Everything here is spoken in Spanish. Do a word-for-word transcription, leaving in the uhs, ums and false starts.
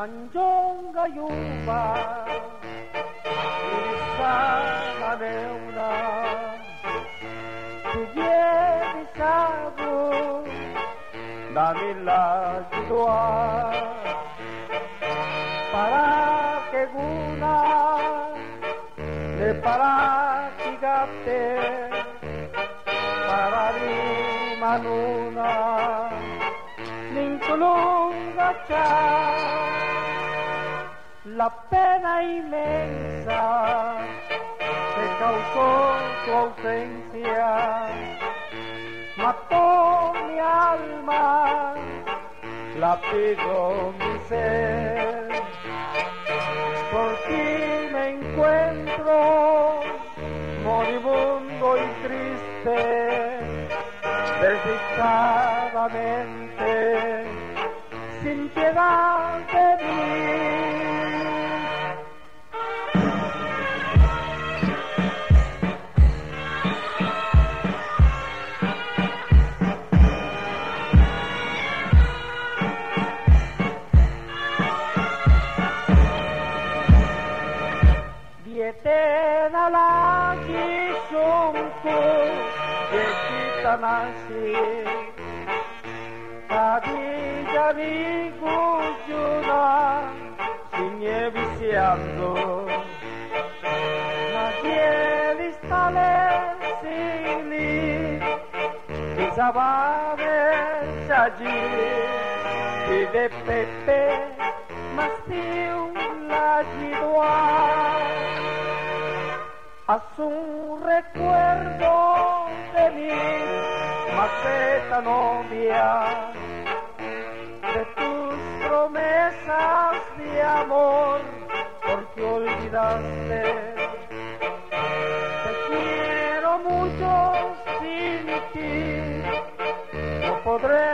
난종가 유바 일사나 내우나 그게 비싸고 남일라 기도하 para que guna de para gigante para di manuna ninculunga cha la pena inmensa que causó tu ausencia mató mi alma la pido mi ser por ti me encuentro moribundo y triste desdichadamente sin piedad de mí. Dietena lagi sungku Yekita nasi Tadi jadi gujuna Signe viciando Nadie listale sili Isabade allí Y de Pepe Mastiu la gidua haz un recuerdo de mi maceta novia, de tus promesas de amor, porque olvidaste. Te quiero mucho sin ti, no podré